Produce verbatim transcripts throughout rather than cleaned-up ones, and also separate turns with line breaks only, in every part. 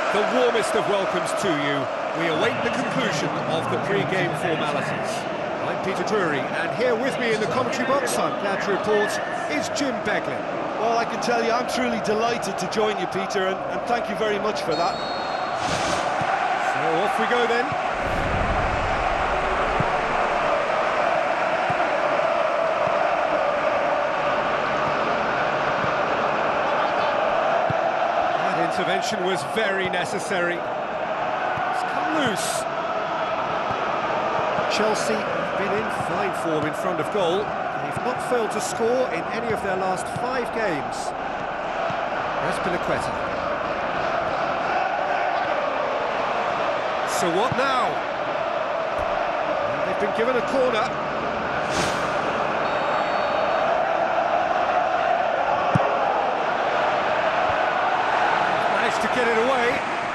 The warmest of welcomes to you. We await the conclusion of the pre-game formalities. I'm Peter Drury, and here with me in the commentary box, I'm glad to report, is Jim Beglin.
Well, I can tell you, I'm truly delighted to join you, Peter, and, and thank you very much for that.
So off we go then. Intervention was very necessary. It's come loose. Chelsea have been in fine form in front of goal. They've not failed to score in any of their last five games. Azpilicueta. So what now? And they've been given a corner. To get it away.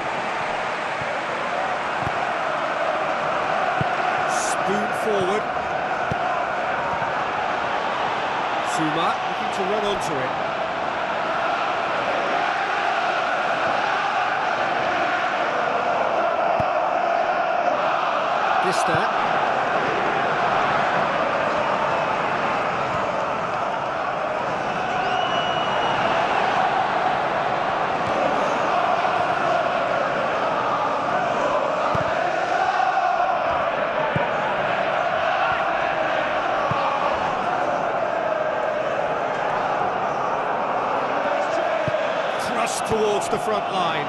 Spoon forward. Zouma looking to run onto it. Dista. Towards the front line.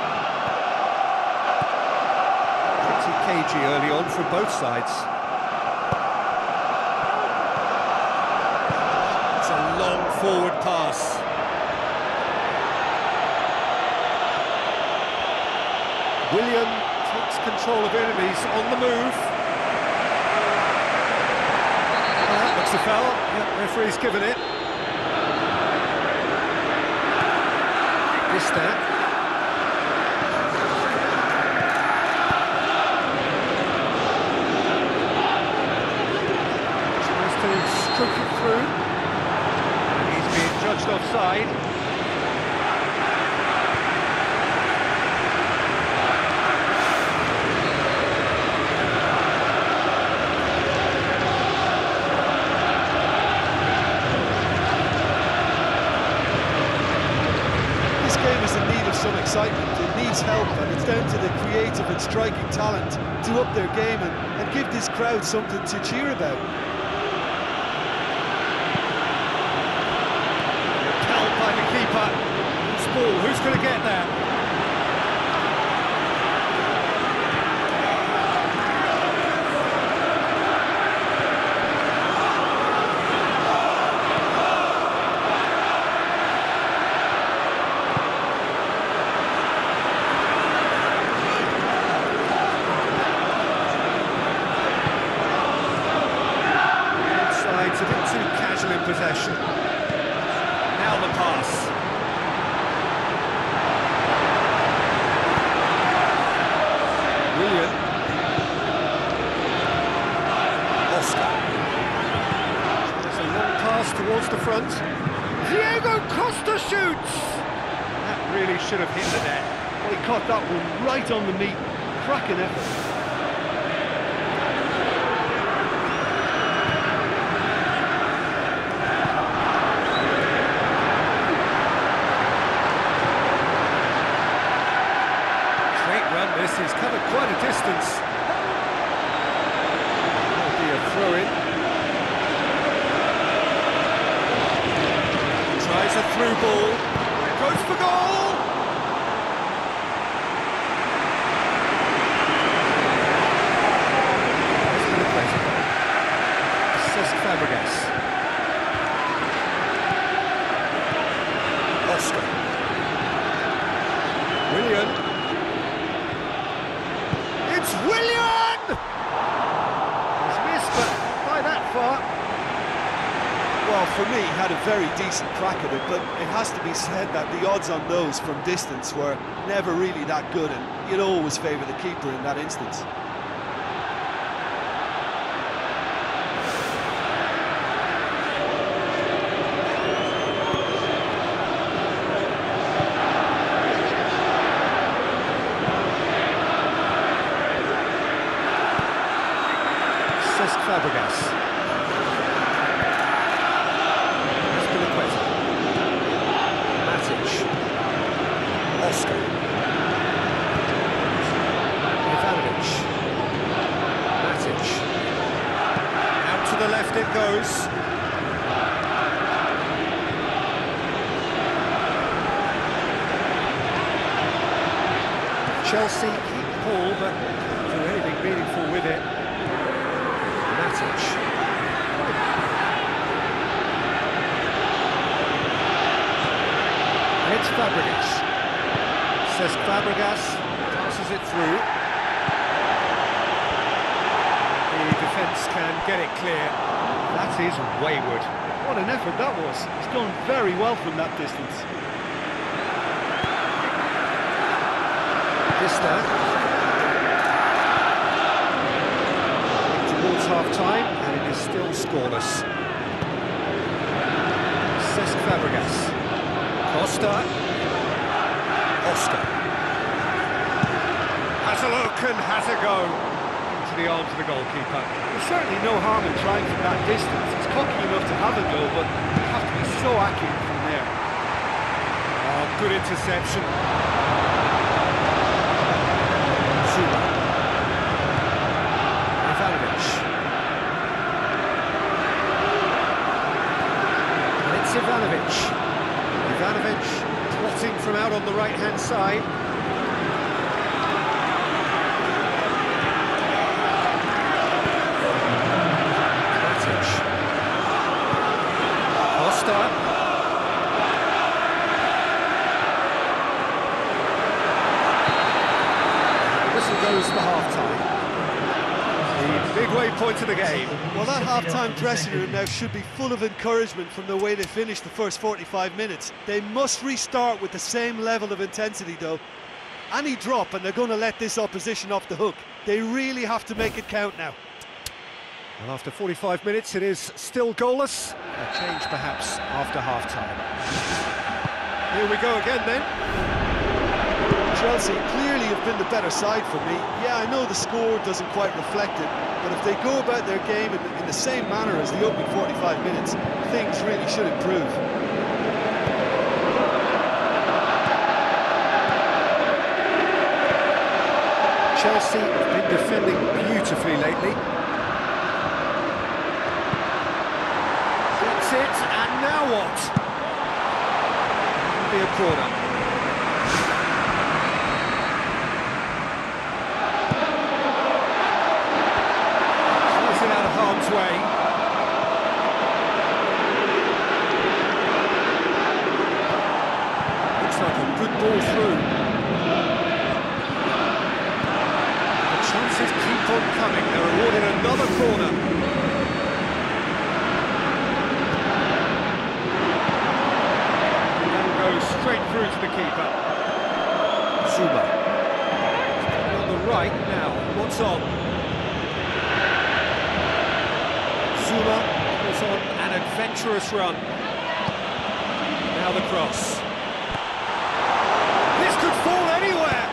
Pretty cagey early on from both sides. It's a long forward pass. Willian takes control of enemies on the move. Well, that looks a foul. Yep, referee's given it. Dista. Tries to stroke it through. He's being judged offside.
Some excitement, it needs help, and it's down to the creative and striking talent to up their game and, and give this crowd something to cheer about.
Held by the keeper. It's ball, who's going to get there? It's a bit too casual in possession. Now the pass. Willian. Oscar. There's a long pass towards the front. Diego Costa shoots! That really should have hit the net.
Well, he caught that one right on the meat. Cracking effort.
He's covered quite a distance. That'll be a throw-in. Tries a through ball. Goes for goal! Cesc Fabregas. Oscar. Willian. Willian! He's missed, but by that far.
Well, for me, he had a very decent crack at it, but it has to be said that the odds on those from distance were never really that good, and you'd always favour the keeper in that instance.
Fabregas. Azpilicueta. Matic. Oscar. Ivanovic. Matic. Out to the left it goes. Chelsea keep the ball, but don't do anything meaningful with it. Matic. And it's Fabregas. Cesc Fabregas passes it through. The defence can get it clear. That is wayward.
What an effort that was. He's done very well from that distance.
Vista. Towards half-time, and it is still scoreless. Cesc Fabregas. Costa. Oscar. Has a look and has a go. Into the arms of the goalkeeper.
There's certainly no harm in trying from that distance. It's cocky enough to have a go, but you have to be so accurate from there.
Oh, good interception. Zuma. Ivanovic. And it's Ivanovic. Ivanovic plotting from out on the right-hand side. Matic. Costa. Goes for half-time. The midway point of the game.
Well, that half-time dressing room now should be full of encouragement from the way they finished the first forty-five minutes. They must restart with the same level of intensity, though. Any drop and they're going to let this opposition off the hook. They really have to make it count now.
Well, after forty-five minutes, it is still goalless. A change, perhaps, after half-time. Here we go again, then.
Chelsea clearly have been the better side for me. Yeah, I know the score doesn't quite reflect it, but if they go about their game in, in the same manner as the opening forty-five minutes, things really should improve.
Chelsea have been defending beautifully lately. That's it, and now what? It'll be a corner. Harm's way. Looks like a good ball through. The chances keep on coming. They're awarded another corner. That will go straight through to the keeper. Zuma. On the right now. What's on? Zuma was on an adventurous run. Now the cross. This could fall anywhere!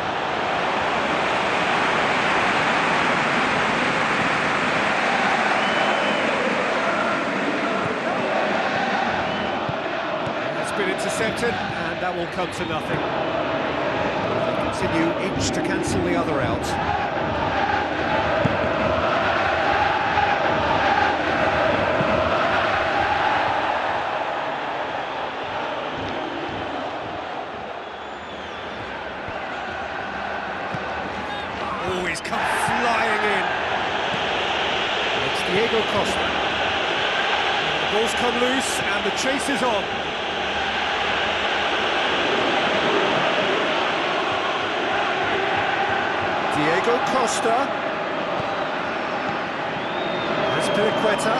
It's been intercepted, and that will come to nothing. Continue each to cancel the other out. Always come flying in. It's Diego Costa. The ball's come loose and the chase is on. Diego Costa. Azpilicueta.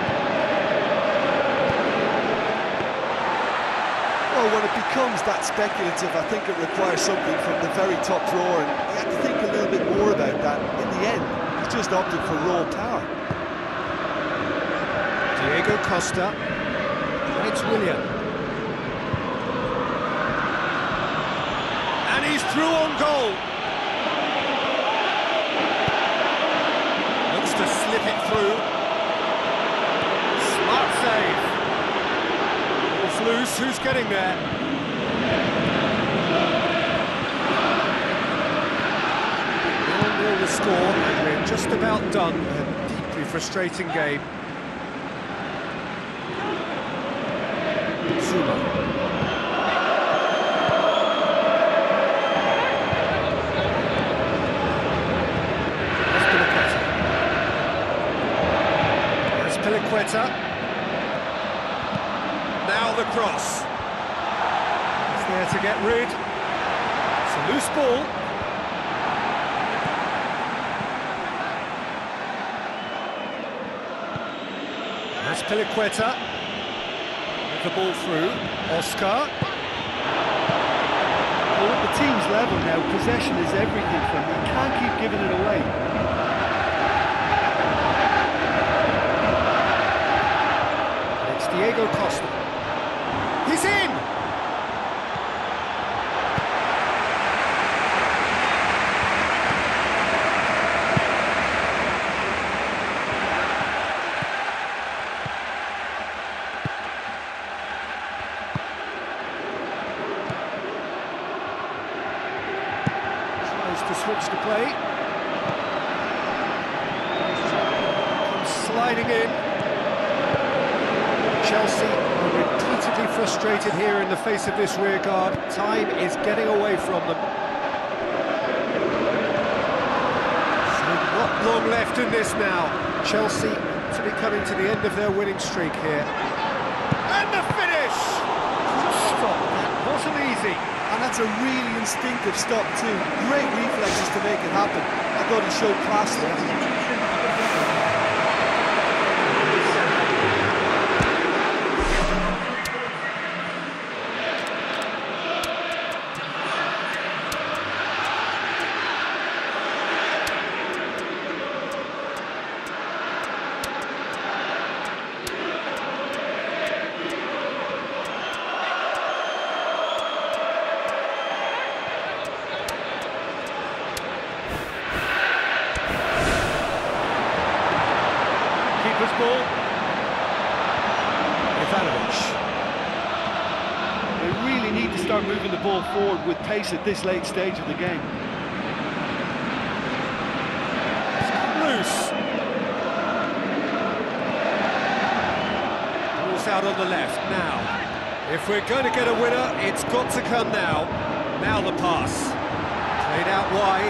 Well, when it becomes that speculative, I think it requires something from the very top drawer, and you have to think a little bit more about that. In the end, he's just opted for raw power.
Diego Costa. And it's Willian. And he's through on goal. Looks to slip it through. through. Smart save. Ball's loose, who's getting there? nil nil the score, and we're just about done. A deeply frustrating game. Zuma. Piliqueta. Now the cross. He's there to get rid. It's a loose ball. That's Piliqueta. With the ball through. Oscar.
Well, at the team's level now, possession is everything for them. You can't keep giving it away.
Diego Costa. He's in! Tries to switch the play. Comes sliding in. Chelsea are repeatedly frustrated here in the face of this rear guard. Time is getting away from them. So not long left in this now. Chelsea to be coming to the end of their winning streak here. And the finish! Stop, that wasn't easy.
And that's a really instinctive stop too. Great reflexes to make it happen. I thought he showed class there.
Ball. Ivanovic.
They really need to start moving the ball forward with pace at this late stage of the game.
Loose. Ball's out on the left now. If we're going to get a winner, it's got to come now. Now the pass. Played out wide.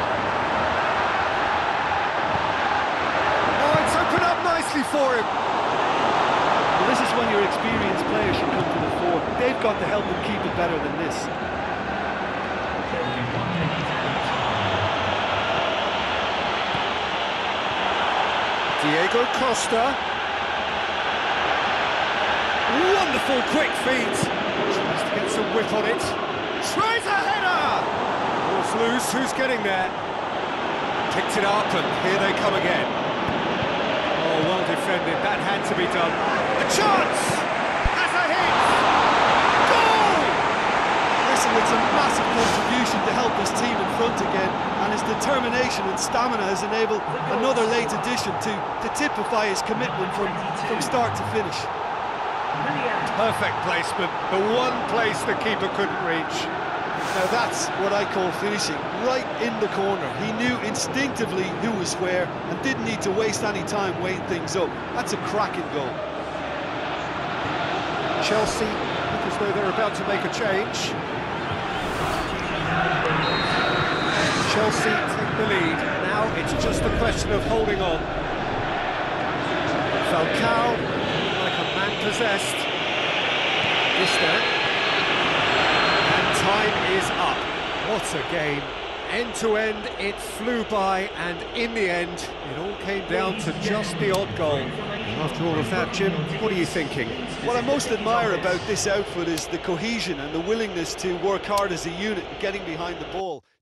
For him.
Well, this is when your experienced players should come to the fore. They've got to help them keep it better than this.
Diego Costa. Wonderful quick feet. Tries to get some whip on it. Tries a header! Ball's loose, who's getting there? Picked it up and here they come again. Oh, well defended, that had to be done. A chance! Has a hit! Goal!
Listen, it's a massive contribution to help his team in front again, and his determination and stamina has enabled another late addition to, to typify his commitment from, from start to finish.
Perfect placement, the one place the keeper couldn't reach.
Now that's what I call finishing, right in the corner. He knew instinctively who was where and didn't need to waste any time weighing things up. That's a cracking goal.
Chelsea look as though they're about to make a change. Chelsea take the lead. Now it's just a question of holding on. Falcao, like a man possessed. This there. Time is up. What a game. End to end, it flew by, and in the end, it all came down to just the odd goal. After all of that, Jim, what are you thinking?
What I most admire about this outfit is the cohesion and the willingness to work hard as a unit, getting behind the ball.